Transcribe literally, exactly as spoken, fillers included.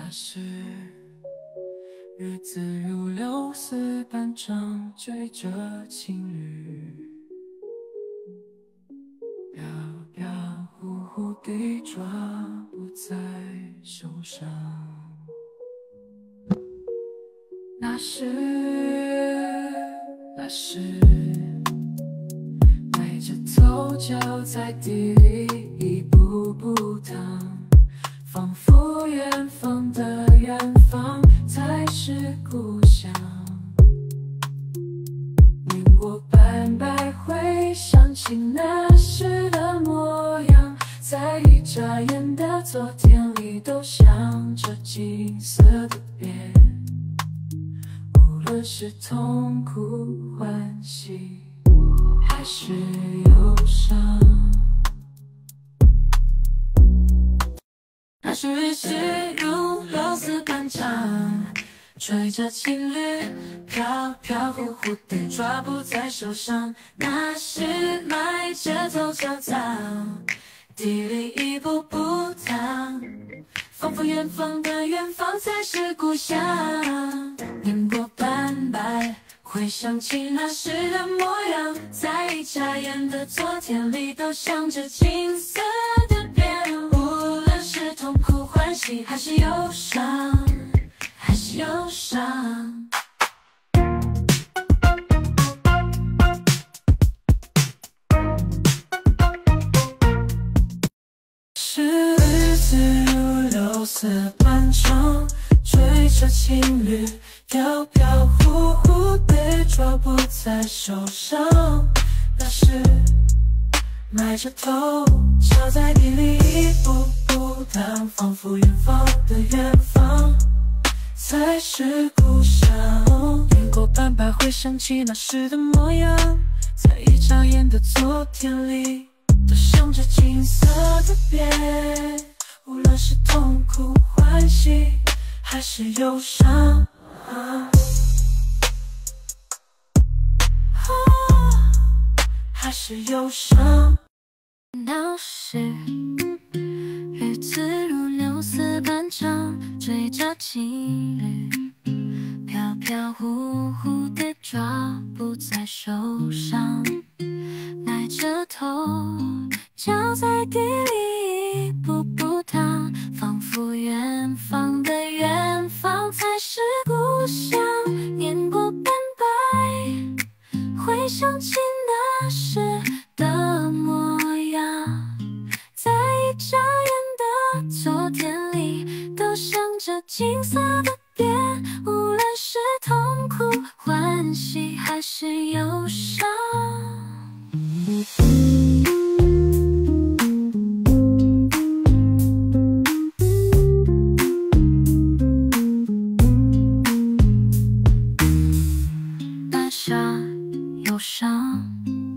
那时，日子如流似般长，追着情侣，飘飘忽忽地抓不在手上。那时，那时，埋着头脚在地里一步步趟，仿佛远方的远方才是故乡。年过半百，回想起那时的模样，在一眨眼的昨天里，都想着金色的边。无论是痛苦、欢喜，还是忧伤。那时日子如流似般长，追着情侣，飘飘忽忽地抓不在手上。那时埋着头脚藏，地里一步步趟，仿佛远方的远方才是故乡。年过半百，回想起那时的模样，在一眨眼的昨天里，都想着金色的边。无论是痛苦、欢喜，还是忧伤，还是忧伤。是日子如流似般长，追着情侣，飘飘忽忽地抓不在手上。那时埋着头，脚在地里一步步趟，仿佛远方的远方才是故乡。年过半百，回想起那时的模样，在一眨眼的昨天里，都想着金色的边。无论是痛苦、欢喜，还是忧伤，啊啊、还是忧伤。 那时日子如流似般长，追着情侣，飘飘忽忽地抓不在手上。埋着头，脚在地里一步步趟，仿佛远方的远方才是故乡。年过半百，回想起那时的模样，在一眨眼的昨天里，都想着金色的边。无论是痛苦、欢喜，还是忧伤。难舍忧伤。